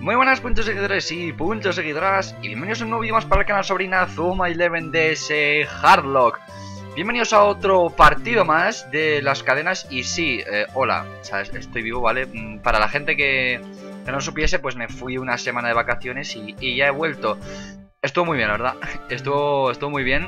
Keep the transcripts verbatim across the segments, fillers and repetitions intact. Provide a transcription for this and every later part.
Muy buenas puntos seguidores y puntos seguidoras, y bienvenidos a un nuevo vídeo más para el canal sobrina Zuma Eleven de ese Hardlock. Bienvenidos a otro partido más de las cadenas. Y sí, eh, hola, o sea, estoy vivo, ¿vale? Para la gente que, que no supiese, pues me fui una semana de vacaciones y, y ya he vuelto. Estuvo muy bien, la verdad, estuvo, estuvo muy bien.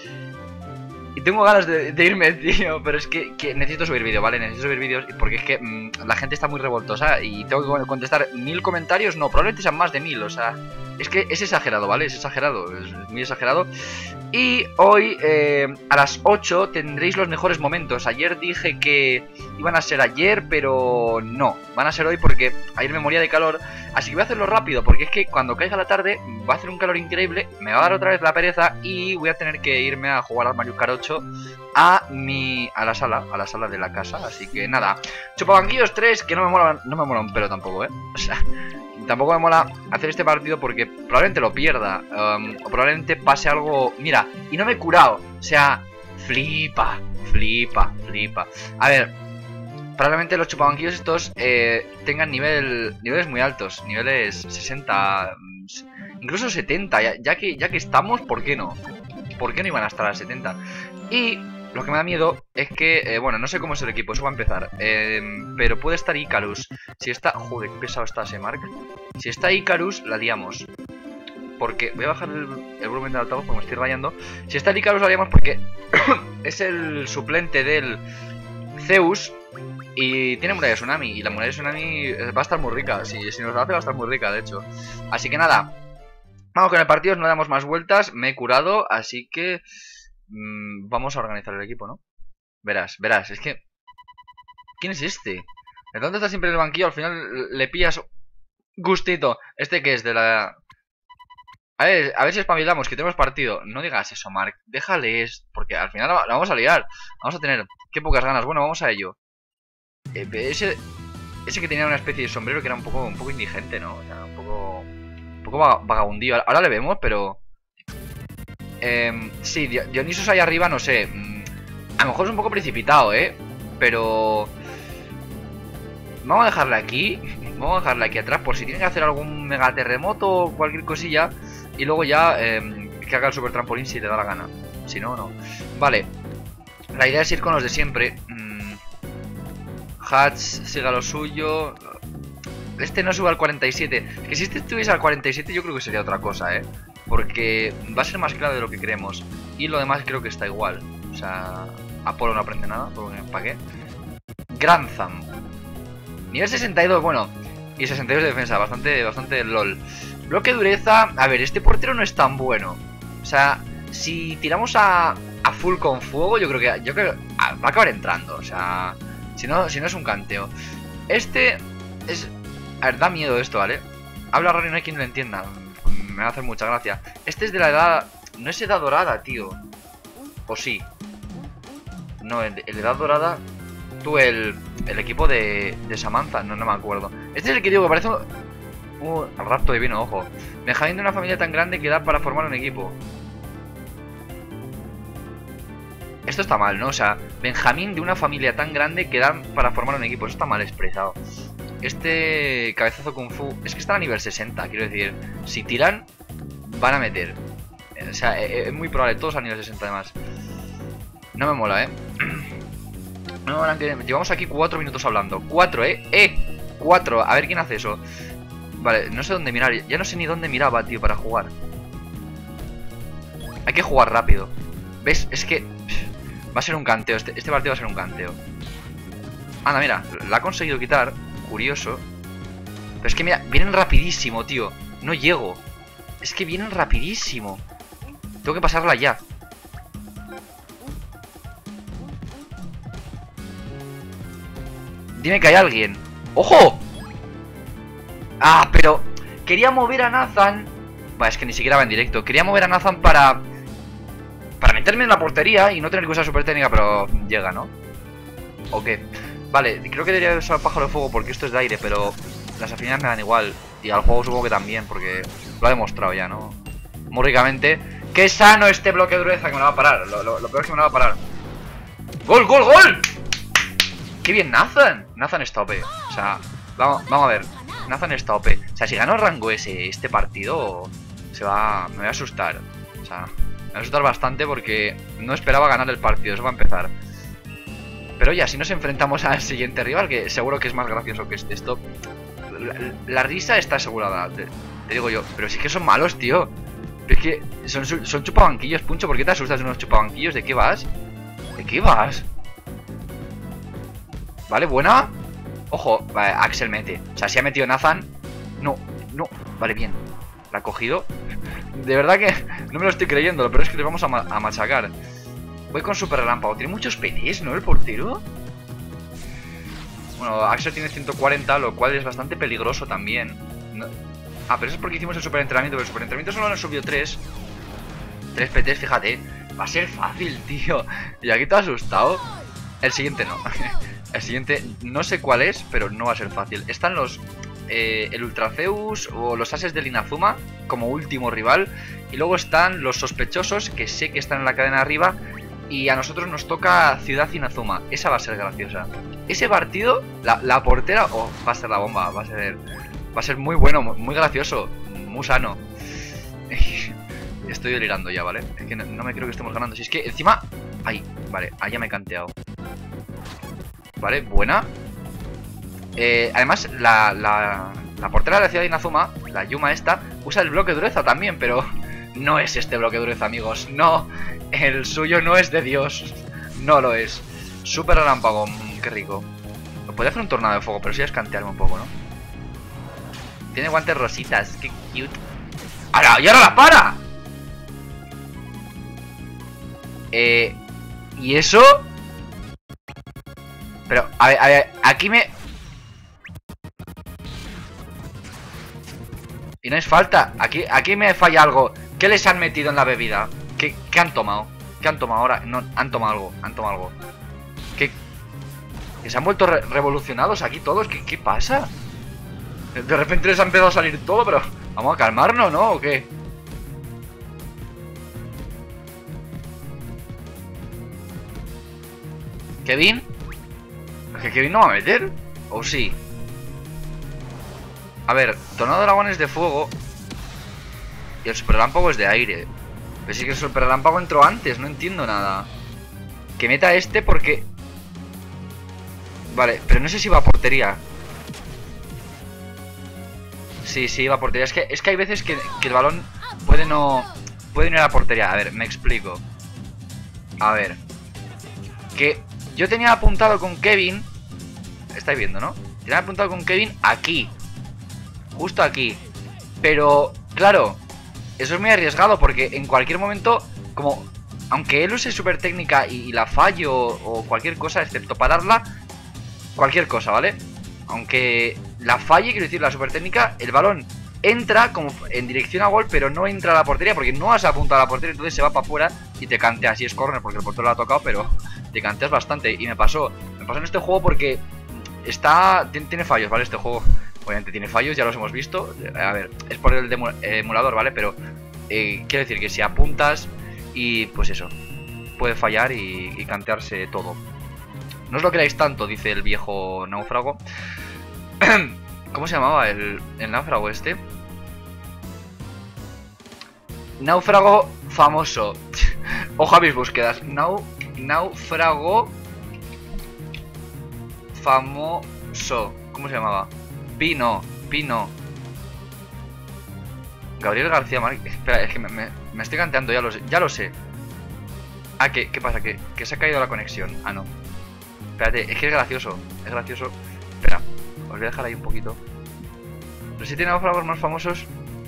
Y tengo ganas de, de irme, tío, pero es que, que necesito subir vídeo, ¿vale? Necesito subir vídeos porque es que mmm, la gente está muy revoltosa y tengo que contestar mil comentarios. No, probablemente sean más de mil, o sea, es que es exagerado, ¿vale? Es exagerado, es muy exagerado. Y hoy eh, a las ocho tendréis los mejores momentos. Ayer dije que iban a ser ayer, pero no, van a ser hoy porque ayer me moría de calor. Así que voy a hacerlo rápido porque es que cuando caiga la tarde va a hacer un calor increíble, me va a dar otra vez la pereza y voy a tener que irme a jugar al Mario Kart ocho a mi a la sala, a la sala de la casa. Así que nada, chupabanquillos tres, que no me mola, no me mola un pelo tampoco, ¿eh? O sea, tampoco me mola hacer este partido porque probablemente lo pierda, um, o probablemente pase algo. Mira, y no me he curado, o sea, flipa, flipa, flipa. A ver, probablemente los chupabanquillos estos eh, tengan nivel, niveles muy altos, niveles sesenta, incluso setenta, ya, ya, que, ya que estamos, ¿por qué no? ¿Por qué no iban a estar a setenta? Y lo que me da miedo es que, eh, bueno, no sé cómo es el equipo, eso va a empezar, eh, pero puede estar Icarus. Si está, joder, qué pesado está ese Mark. Si está Icarus, la liamos. Porque, voy a bajar el, el volumen del altavoz porque me estoy rayando. Si está el Icarus, la liamos porque es el suplente del Zeus. Y tiene muralla de tsunami. Y la muralla de tsunami va a estar muy rica. Si, si nos la hace va a estar muy rica, de hecho. Así que nada, vamos con el partido, no damos más vueltas. Me he curado, así que mmm, vamos a organizar el equipo, ¿no? Verás, verás, es que ¿quién es este? ¿De dónde está siempre en el banquillo? Al final le pillas gustito. ¿Este qué es? De la... A ver, a ver si espabilamos, que tenemos partido. No digas eso, Mark, déjales, porque al final la vamos a liar. Vamos a tener, qué pocas ganas. Bueno, vamos a ello. eh, Ese ese que tenía una especie de sombrero que era un poco, un poco indigente, ¿no? O sea, un poco Un poco vagabundillo. Ahora le vemos, pero eh, sí, Dionisos ahí arriba, no sé, a lo mejor es un poco precipitado, ¿eh? Pero vamos a dejarle aquí. Vamos a dejarle aquí atrás por si tiene que hacer algún mega terremoto o cualquier cosilla. Y luego ya eh, que haga el super trampolín si le da la gana. Si no, no. Vale, la idea es ir con los de siempre. mm, Hatch siga lo suyo. Este no sube al cuarenta y siete. Es que si este estuviese al cuarenta y siete yo creo que sería otra cosa, ¿eh? Porque va a ser más claro de lo que creemos. Y lo demás creo que está igual. O sea, Apolo no aprende nada, ¿para qué? Grantham nivel sesenta y dos, bueno. Y sesenta y dos de defensa, bastante, bastante lol. Bloque dureza, a ver, este portero no es tan bueno. O sea, si tiramos a, a full con fuego, yo creo que yo creo que va a acabar entrando. O sea, si no, si no es un canteo. Este es... A ver, da miedo esto, ¿vale? Habla raro y no hay quien lo entienda. Me va a hacer mucha gracia. Este es de la edad... No es edad dorada, tío. ¿O sí? No, el, el edad dorada... Tú, el, el equipo de, de Samantha. No, no me acuerdo. Este es el que digo que parece... Uh, al rapto divino, ojo. Benjamín de una familia tan grande que da para formar un equipo. Esto está mal, ¿no? O sea, Benjamín de una familia tan grande que da para formar un equipo. Eso está mal expresado. Este cabezazo kung fu es que está a nivel sesenta, quiero decir, si tiran van a meter. O sea, es muy probable, todos a nivel sesenta además. No me mola, eh. No me mola que... Llevamos aquí cuatro minutos hablando. Cuatro, eh, eh, cuatro, a ver quién hace eso. Vale, no sé dónde mirar, ya no sé ni dónde miraba, tío, para jugar. Hay que jugar rápido. ¿Ves? Es que va a ser un canteo, este, este partido va a ser un canteo. Anda, mira, la ha conseguido quitar. Curioso. Pero es que mira, vienen rapidísimo, tío. No llego. Es que vienen rapidísimo. Tengo que pasarla ya. Dime que hay alguien. ¡Ojo! Ah, pero quería mover a Nathan. Vale, es que ni siquiera va en directo. Quería mover a Nathan para Para meterme en la portería y no tener que usar super técnica. Pero llega, ¿no? ¿O qué? Vale, creo que debería usar pájaro de fuego porque esto es de aire, pero las afinidades me dan igual. Y al juego supongo que también, porque lo ha demostrado ya, ¿no? Muy ricamente. ¡Qué sano este bloque de dureza que me lo va a parar! Lo, lo, lo peor es que me lo va a parar. ¡Gol, gol, gol! ¡Qué bien Nathan! Nathan está O P. O sea, vamos, vamos a ver. Nathan está O P. O sea, si gano rango S este partido, se va... me voy a asustar. O sea, me va a asustar bastante porque no esperaba ganar el partido. Eso va a empezar. Pero ya, si nos enfrentamos al siguiente rival, que seguro que es más gracioso que este. Esto... La, la risa está asegurada, te, te digo yo. Pero sí que son malos, tío. Es que son, son chupabanquillos, Puncho. ¿Por qué te asustas de unos chupabanquillos? ¿De qué vas? ¿De qué vas? Vale, buena. Ojo, vale, Axel mete. O sea, si ha metido Nathan. No, no, vale, bien. La ha cogido. De verdad que no me lo estoy creyendo. Pero es que le vamos a, ma a machacar. Voy con super relámpago. Tiene muchos P Ts, ¿no? El portero. Bueno, Axel tiene ciento cuarenta, lo cual es bastante peligroso también. No... Ah, pero eso es porque hicimos el super entrenamiento. Pero el super entrenamiento solo nos subió tres. tres P Ts, fíjate. Va a ser fácil, tío. Y aquí te has asustado. El siguiente no. El siguiente no sé cuál es, pero no va a ser fácil. Están los... Eh, el Ultraceus o los Ases del Inazuma como último rival. Y luego están los sospechosos, que sé que están en la cadena arriba. Y a nosotros nos toca Ciudad Inazuma. Esa va a ser graciosa. Ese partido, la, la portera... Oh, va a ser la bomba. Va a ser... Va a ser muy bueno, muy gracioso. Muy sano. Estoy delirando ya, ¿vale? Es que no, no me creo que estemos ganando. Si es que encima... Ahí, vale, ahí ya me he canteado. Vale, buena. eh, Además, la, la, la portera de la ciudad de Inazuma, la Yuma esta, usa el bloque de dureza también, pero... No es este bloque de dureza, amigos. No, el suyo no es de Dios. No lo es. Super relámpago, mmm, qué rico. Podría hacer un tornado de fuego, pero sí es cantearme un poco, ¿no? Tiene guantes rositas, qué cute. ¡Ahora! ¡Y ahora la para! Eh... ¿Y eso? Pero, a ver, a ver, aquí me... Y no es falta. Aquí, aquí me falla algo. ¿Qué les han metido en la bebida? ¿Qué, qué han tomado? ¿Qué han tomado ahora? No, han tomado algo, han tomado algo. ¿Qué? ¿Que se han vuelto re revolucionados aquí todos? ¿Qué, ¿Qué pasa? De repente les ha empezado a salir todo, pero... ¿Vamos a calmarnos, no? ¿O qué? ¿Kevin? ¿Es que Kevin no va a meter? ¿O sí? A ver, Tornado Dragón es de fuego y el super relámpago es de aire. Pero sí que el super relámpago entró antes, no entiendo nada. Que meta este porque... Vale, pero no sé si va a portería. Sí, sí, va a portería. Es que, es que hay veces que, que el balón puede no... Puede no ir a la portería. A ver, me explico. A ver. Que yo tenía apuntado con Kevin... Estáis viendo, ¿no? Tenía apuntado con Kevin aquí. Justo aquí. Pero, claro, eso es muy arriesgado porque en cualquier momento, como... Aunque él use super técnica y, y la fallo o cualquier cosa, excepto pararla, cualquier cosa, ¿vale? Aunque la falle, quiero decir, la super técnica, el balón entra como en dirección a gol, pero no entra a la portería porque no has apuntado a la portería, entonces se va para afuera y te canteas. Y es córner porque el portero lo ha tocado, pero te canteas bastante. Y me pasó, me pasó en este juego porque está... Tiene, tiene fallos, ¿vale? Este juego obviamente tiene fallos, ya los hemos visto. A ver, es por el emulador, ¿vale? Pero eh, quiero decir que si apuntas y pues eso, puede fallar y, y cantearse todo. No os lo creáis tanto, dice el viejo náufrago. ¿Cómo se llamaba el, el náufrago este? Náufrago famoso. Ojo a mis búsquedas. Nau, náufrago famoso. ¿Cómo se llamaba? Pino, Pino. Gabriel García Márquez. Espera, es que me, me, me estoy canteando, ya lo sé. Ya lo sé. Ah, ¿qué, qué pasa? ¿Que, ¿Que se ha caído la conexión? Ah, no. Espérate, es que es gracioso. Es gracioso. Espera, os voy a dejar ahí un poquito. Los siete náufragos más famosos.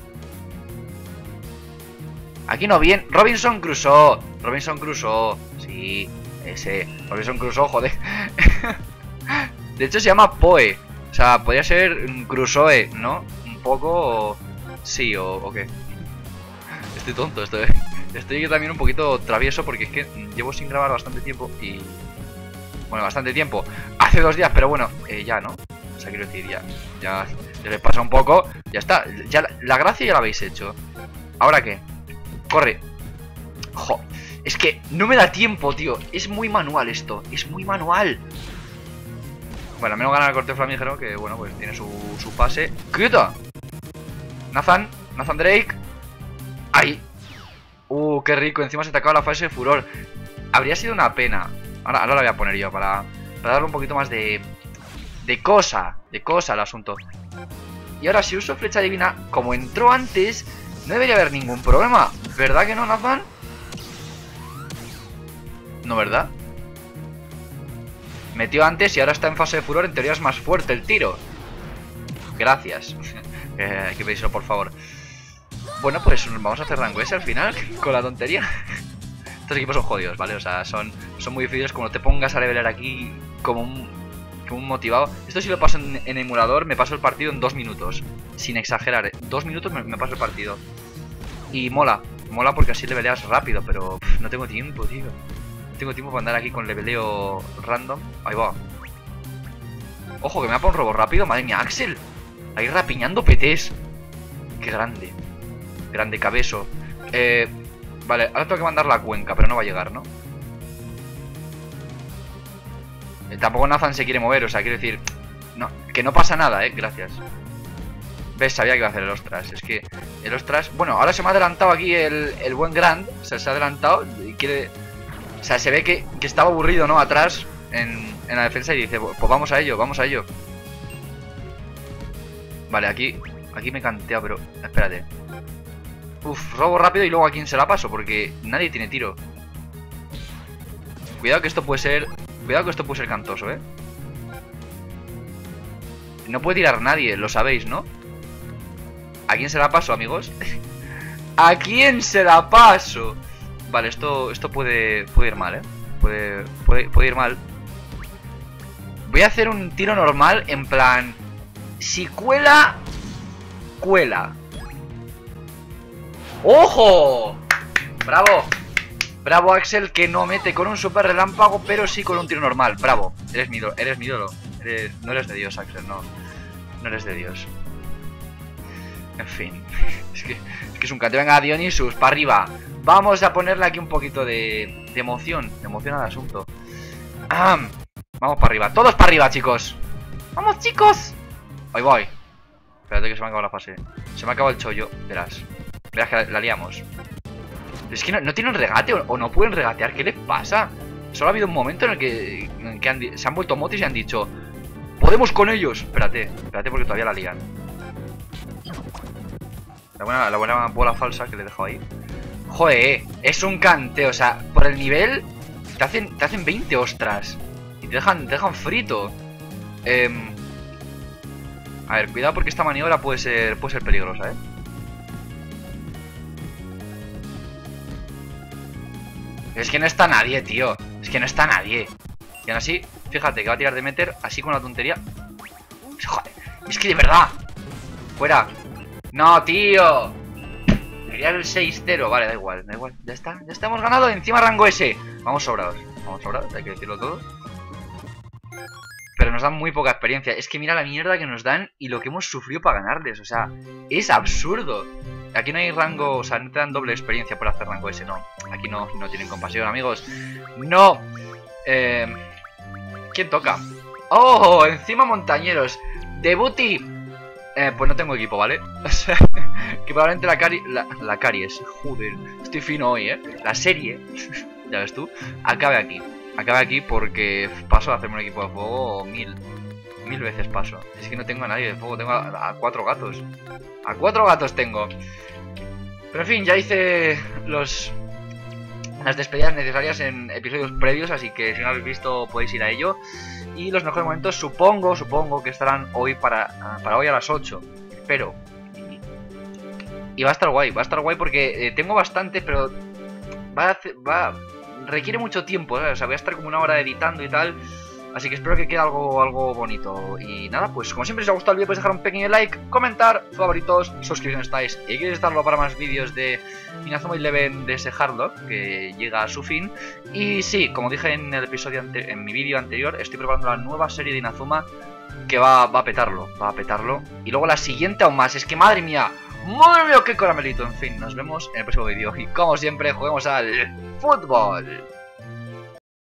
Aquí no, bien. Robinson Crusoe. Robinson Crusoe. Sí, ese. Robinson Crusoe, joder. De hecho se llama Poe. O sea, podría ser Crusoe, ¿no? Un poco... Sí, o, o qué. Estoy tonto, estoy, estoy también un poquito travieso porque es que llevo sin grabar bastante tiempo y... Bueno, bastante tiempo. Hace dos días, pero bueno, eh, ya, ¿no? O sea, quiero decir, ya. Ya se le pasa un poco. Ya está. Ya la, la gracia ya la habéis hecho. ¿Ahora qué? Corre. Jo. Es que no me da tiempo, tío. Es muy manual esto. Es muy manual. Bueno, al menos gana el corte flamígero, que bueno, pues tiene su, su pase. ¡Quieta! Nathan, Nathan Drake. ¡Ay! Uh, qué rico, encima se te acaba la fase de furor. Habría sido una pena. Ahora, ahora la voy a poner yo para, para darle un poquito más de... De cosa, de cosa al asunto. Y ahora si uso flecha divina, como entró antes, no debería haber ningún problema. ¿Verdad que no, Nathan? No, ¿verdad? Metió antes y ahora está en fase de furor. En teoría es más fuerte el tiro. Gracias. eh, Hay que pedírselo, por favor. Bueno, pues vamos a hacer rango S al final. Con la tontería. Estos equipos son jodidos, ¿vale? O sea, son, son muy difíciles. Como te pongas a levelar aquí como un, como un motivado. Esto si lo paso en, en emulador, me paso el partido en dos minutos. Sin exagerar, ¿eh? Dos minutos me, me paso el partido. Y mola, mola porque así leveleas rápido. Pero pff, no tengo tiempo, tío. Tengo tiempo para andar aquí con leveleo random. Ahí va. Ojo, que me ha por un robo rápido. Madre mía, Axel. Ahí rapiñando P Ts. Qué grande. Grande cabezo. Eh, vale, ahora tengo que mandar la cuenca, pero no va a llegar, ¿no? Eh, tampoco Nathan se quiere mover, o sea, quiero decir... No, que no pasa nada, eh, gracias. ¿Ves? Sabía que iba a hacer el ostras. Es que el ostras... Bueno, ahora se me ha adelantado aquí el, el buen Grand. O sea, se ha adelantado y quiere... O sea, se ve que, que estaba aburrido, ¿no? Atrás, en, en la defensa y dice, pues vamos a ello, vamos a ello. Vale, aquí aquí me he canteado, pero espérate. Uf, robo rápido y luego a quién se la paso, porque nadie tiene tiro. Cuidado que esto puede ser... Cuidado que esto puede ser cantoso, ¿eh? No puede tirar nadie, lo sabéis, ¿no? ¿A quién se la paso, amigos? ¿A quién se la paso? Vale, esto, esto puede, puede ir mal, ¿eh? Puede, puede, puede ir mal. Voy a hacer un tiro normal, en plan... Si cuela... Cuela. ¡Ojo! ¡Bravo! Bravo, Axel, que no mete con un super relámpago, pero sí con un tiro normal. Bravo, eres mi ídolo, eres mi ídolo. Eres, no eres de Dios, Axel, no. No eres de Dios. En fin. Es que es, que es un cante. Venga, Dionysus, para arriba. Vamos a ponerle aquí un poquito de, de emoción. De emoción al asunto. ¡Ah! Vamos para arriba. Todos para arriba, chicos. ¡Vamos, chicos! Ahí voy. Espérate que se me ha acabado la fase. Se me ha acabado el chollo. Verás. Verás que la, la liamos. Es que no, no tienen regate o, o no pueden regatear. ¿Qué les pasa? Solo ha habido un momento en el que, en que han, se han vuelto motis y han dicho ¡podemos con ellos! Espérate, espérate porque todavía la ligan. La buena, la buena bola falsa que le he dejado ahí. Joder, es un cante. O sea, por el nivel te hacen, te hacen veinte ostras. Y te dejan, te dejan frito. Eh, a ver, cuidado porque esta maniobra puede ser, puede ser peligrosa, ¿eh? Es que no está nadie, tío. Es que no está nadie. Y aún así, fíjate que va a tirar de meter así con la tontería. Joder, es que de verdad. Fuera. No, tío. Quería el seis cero. Vale, da igual, da igual. Ya está, ya estamos ganado. Encima rango S. Vamos sobrados. Vamos sobrados, hay que decirlo todo. Pero nos dan muy poca experiencia. Es que mira la mierda que nos dan y lo que hemos sufrido para ganarles. O sea, es absurdo. Aquí no hay rango, o sea, no te dan doble experiencia por hacer rango S, no. Aquí no, no tienen compasión, amigos. No. Eh, ¿Quién toca? ¡Oh! Encima montañeros. Debuti. Eh, pues no tengo equipo, ¿vale? O sea, que probablemente la cari... La, la caries. Joder, estoy fino hoy, ¿eh? La serie, ya ves tú, acabe aquí. Acabe aquí porque paso a hacerme un equipo de fuego mil. Mil veces paso. Es que no tengo a nadie de fuego. Tengo a, a cuatro gatos. A cuatro gatos tengo. Pero en fin, ya hice los las despedidas necesarias en episodios previos. Así que si no lo habéis visto podéis ir a ello. Y los mejores momentos supongo, supongo que estarán hoy para, para hoy a las ocho. Espero. Y va a estar guay. Va a estar guay porque eh, tengo bastante, pero va a, hacer, va requiere mucho tiempo, ¿sabes? O sea, voy a estar como una hora editando y tal. Así que espero que quede algo, algo bonito. Y nada, pues como siempre, si os ha gustado el vídeo podéis dejar un pequeño like, comentar, favoritos, suscripción estáis. Y queréis estarlo para más vídeos de Inazuma Eleven de ese Hardlock que llega a su fin. Y sí, como dije en el episodio ante en mi vídeo anterior, estoy preparando la nueva serie de Inazuma que va, va a petarlo, va a petarlo. Y luego la siguiente aún más, es que madre mía, madre mía, qué caramelito. En fin, nos vemos en el próximo vídeo. Y como siempre, juguemos al fútbol.